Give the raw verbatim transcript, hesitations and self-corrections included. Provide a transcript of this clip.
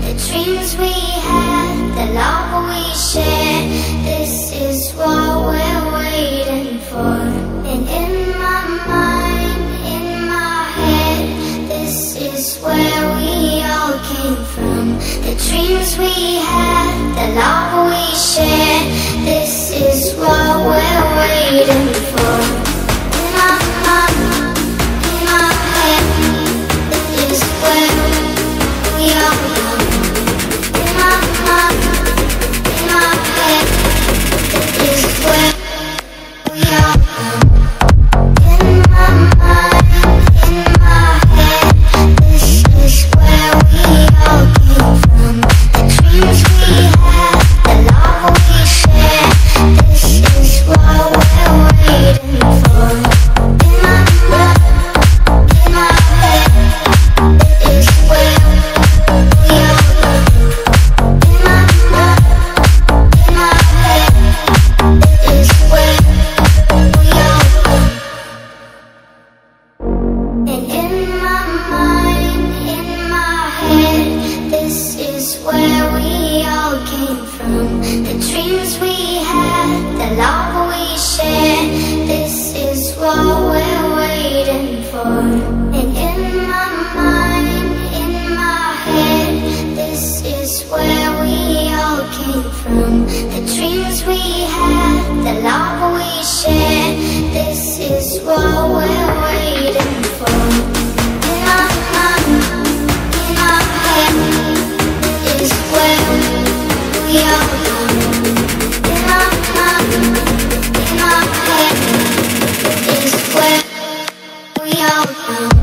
the dreams we had, the love we shared. This is what we're waiting for. And in my mind, in my head, this is where we all came from. The dreams we had, the love we shared. This is what we're waiting for. In my mind, in my head, this is where we all come. In my mind, in my head, this is where we all come. In my mind, in my head, this is where we all came from. The dreams we had, the love we shared. This is what we're waiting for. In my mind, in my head, this is where we all come. In my mind, in my head, this is where we all come. And in my mind, in my head, this is where we all came from. The dreams we had, the love we shared. This is what we're waiting for. And in my mind, in my head, this is where we all came from. The dreams we had, the love we shared. This is what we're waiting for. In my mind, in my head, is where we all come. In my mind, in my head, is where we all come.